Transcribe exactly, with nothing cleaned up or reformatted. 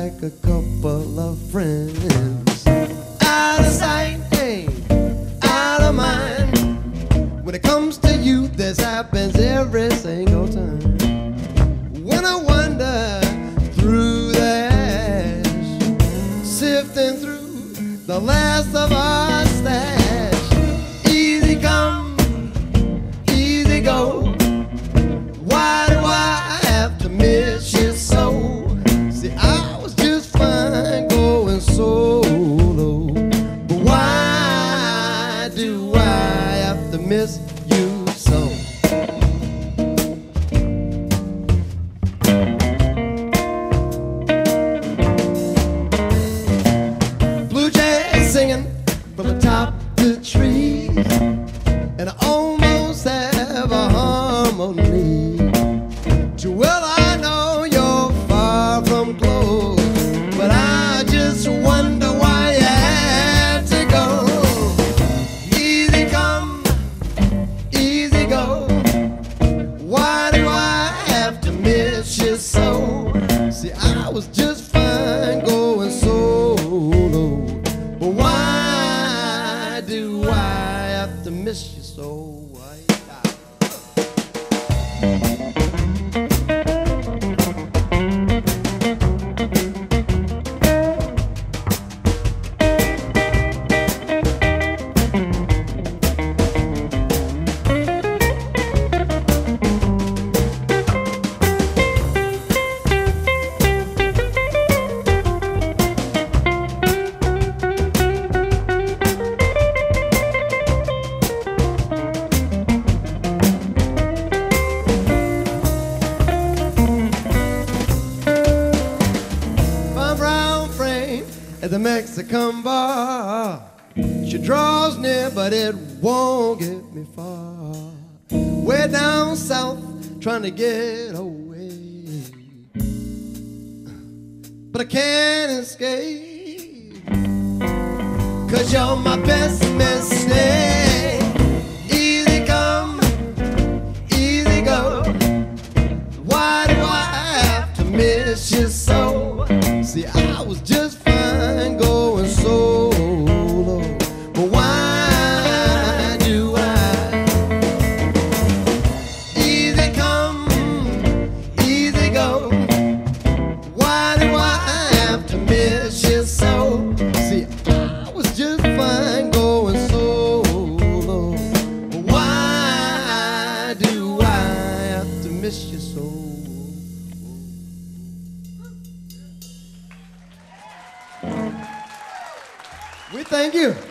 like a couple of friends. Out of sight, hey, out of mind. When it comes to you, this happens every single time. When I wander through the ash, sifting through the last of our stash. Easy come, easy go. Why do I have to miss you so? See, I was just fine going solo, but why do I have to miss you so? Blue jays singing from the top of the trees, and I almost have a harmony. Well, I know you're far from close, but I just wonder why you had to go. Easy come, easy go. Why do I have to miss you so? See, I was just fine going solo, but why do I have to miss you so? At the Mexican bar, she draws near, but it won't get me far. Way down south, trying to get away, but I can't escape, 'cause you're my best mistake. Easy come, easy go. Why do I have to miss you so? See, I was just going solo, but why do I? Easy come, easy go. Why do I have to miss you so? See, I was just fine going solo, but why do I have to miss you so? We thank you.